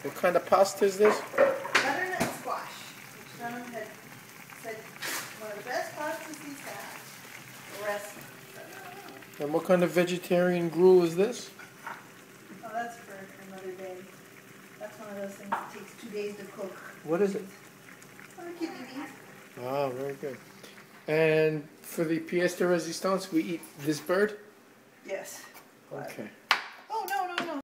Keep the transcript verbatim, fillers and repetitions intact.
What kind of pasta is this? Butternut squash, which John had said one of the best pastas he's had. The rest, And what kind of vegetarian gruel is this? oh, that's for another day. That's one of those things that takes two days to cook. What is it? Oh, the kidney beans. Ah, very good. And for the pièce de résistance, we eat this bird? Yes. Okay.